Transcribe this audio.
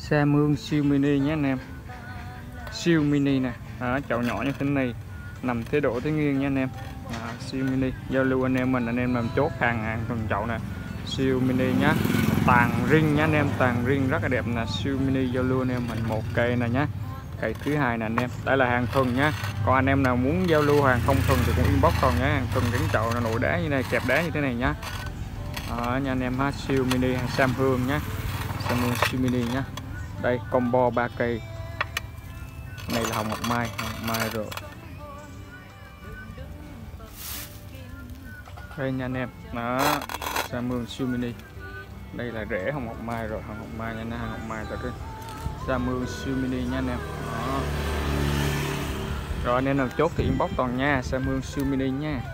Sa mương siêu mini nhé anh em. Siêu mini nè, chậu nhỏ như thế này, nằm thế độ thế nghiêng nha anh em. Siêu mini giao lưu anh em mình, anh em làm chốt hàng tuần chậu nè. Siêu mini nhá, tàn ring nhá anh em, tàn ring rất là đẹp nè. Siêu mini giao lưu anh em mình một cây này nhá. Cây thứ hai nè anh em, đây là hàng thuần nhá. Còn anh em nào muốn giao lưu hàng không thuần thì cũng inbox còn nhá. Hàng thuần gắn chậu là nội đá như này, kẹp đá như thế này nhá. Nha anh em ha. Siêu mini hàng Sam Hương nhá, Sam Hương siêu mini nhá. Đây combo 3 cây, này là hồng ngọc mai rồi. Đây nha anh em, đó Sam Hương siêu mini. Đây là rễ hồng ngọc mai rồi, hồng ngọc mai nha, hồng ngọc mai rồi cái Sam Hương siêu mini nha anh em. Đó. Rồi anh em nào chốt thì inbox toàn nha, Sam Hương siêu mini nha.